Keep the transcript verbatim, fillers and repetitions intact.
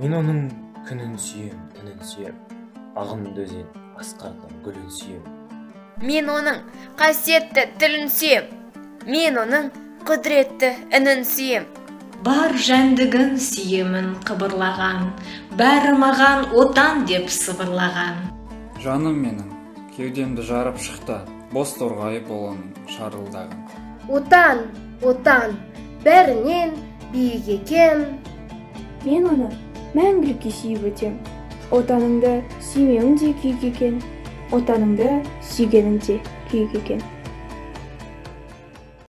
Мен оның күнін сүйем, түнін сүйем, ағынды өзен асқардың гүлін сүйем. Мен оның қасиетті тілін сүйем, мен оның құдіретті үнін сүйем. Бар жәндігін сүйемін қыбырлаған, бәрі маған отан деп сыбырлаған. Жаным менің, кеудемді жарып шықты, бос торғай болын шарылдаған. Отан, отан, бәрінен биік екен. Мен оны мәңгілікке сүйіп өтем. Отаныңды сүймеуің де күйік екен, отаныңды сүйгенің де күйік екен.